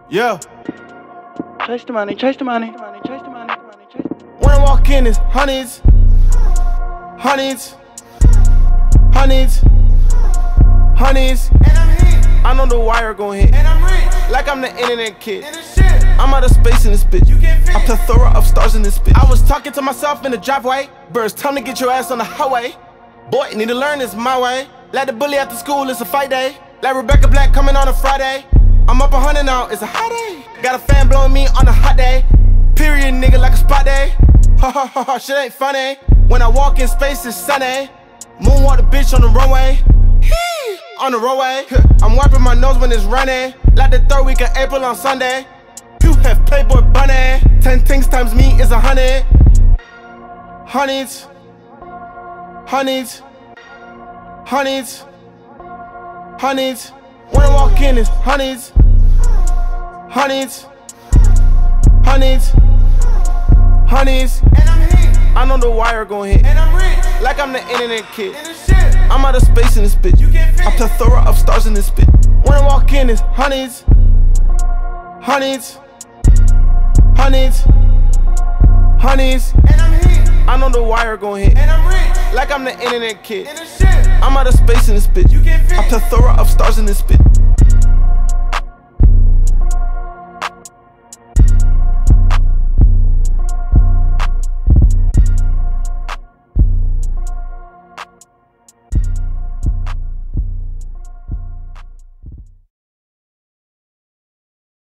Yeah. Chase the money, chase the money, chase the money, chase the money. When I walk in, it's honeys, honeys, honeys, honeys. And I'm hit. I know the wire gon' hit. And I'm rich. Like I'm the internet kid. In the shit. I'm out of space in this bitch. You can't fit. A plethora of stars in this bitch. I was talking to myself in the driveway. Birds, time to get your ass on the highway. Boy, need to learn this my way. Like the bully after school, it's a fight day. Like Rebecca Black coming on a Friday. I'm up 100 now, it's a hot day. Got a fan blowing me on a hot day. Period, nigga, like a spot day. Ha ha ha ha, shit ain't funny. When I walk in space, it's sunny. Moonwalk the bitch on the runway. Hee, on the roadway. I'm wiping my nose when it's running. Like the 3rd week of April on Sunday. You have Playboy bunny. 10 things times me is 100. Honeys, honeys, honeys, honeys. When I walk in, it's honeys, honeys, honeys, honeys. And I'm hit. I know the wire gon' hit. And I'm rich. Like I'm the internet kid. In the shit. I'm out of space in this bitch. You can't fit. A plethora of stars in this bitch. When I walk in, it's honeys, honeys, honeys, honeys. And I'm hit. I know the wire gon' hit. And I'm rich. Like I'm the internet kid. In the shit. I'm out of space in this bitch. You can't fit. A plethora of stars in this bitch.